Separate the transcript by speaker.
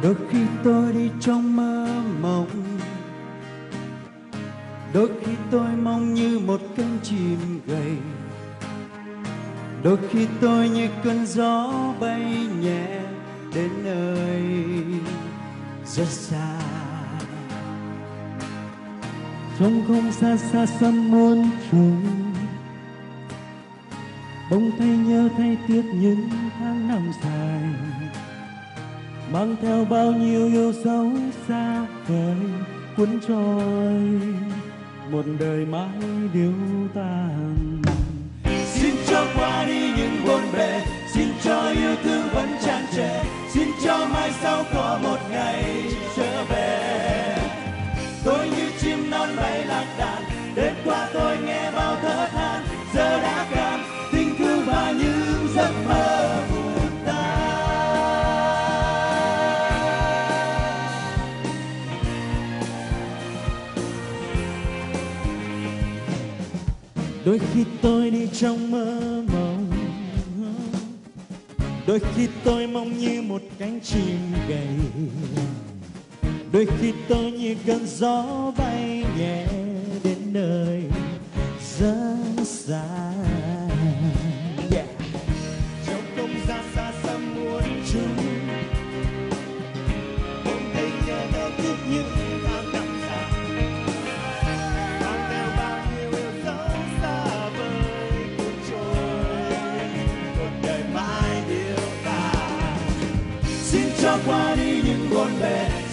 Speaker 1: Đôi khi tôi đi trong mơ mộng, đôi khi tôi mong như một cánh chim gầy, đôi khi tôi như cơn gió bay nhẹ đến nơi rất xa.
Speaker 2: Trong không xa xa xăm muôn trùng, bỗng thay nhớ thay tiếc những tháng năm dài, mang theo bao nhiêu yêu dấu xa vời cuốn trôi một đời mãi điêu tàn.
Speaker 1: Xin cho qua đi những bộn bề, xin cho yêu thương vẫn tràn trề, xin cho mai sau có một ngày trở về. Tôi như chim non bay lạc đàn, đêm qua tôi nghe bao thở than, giờ đã cạn tình thương và những giấc mơ vụn tan.
Speaker 2: Đôi khi tôi đi trong mơ mộng, đôi khi tôi mong như một cánh chim gầy, đôi khi tôi như cơn gió bay nhẹ đến nơi rất xa. Trong không gian xa xăm muôn trùng, bỗng thấy nhớ đâu tiếc những tháng năm dài, mang theo bao nhiêu yêu dấu xa vời cuốn trôi một đời mãi điêu tàn.
Speaker 1: Xin cho qua đi những bộn bề,